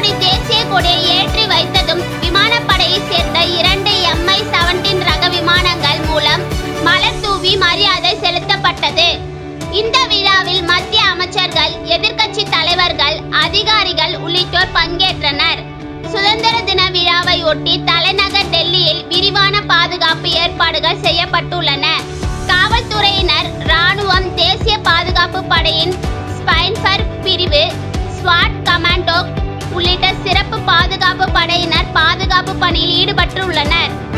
தூத்துக்குடி தேசிய கொடியை ஏற்றி வைத்ததும் விமானப்படையை சேர்ந்த 2 MI-17 ரக விமானங்கள் மூலம் மலர் தூவி மரியாதை செலுத்தப்பட்டது. இந்த விழாவில் மத்திய அமைச்சர்கள், எதிர்க்கட்சி தலைவர்கள், அதிகாரிகள் உள்ளிட்டோர் பங்கேற்றனர். சுதந்திர தின விழாவை ஒட்டி தலைநகர் டெல்லியில் விரிவான பாதுகாப்பு ஏற்பாடுகள் செய்யப்பட்டுள்ளன. காவல்துறையினர், ராணுவம், தேசிய பாதுகாப்பு படையின் ஸ்பைன்ஃபர் பிரிவு, ஸ்வாட் கமாண்டோ உள்ளிட்ட சிறப்பு பாதுகாப்பு படையினர் பாதுகாப்பு பணியில் ஈடுபட்டுள்ளனர்.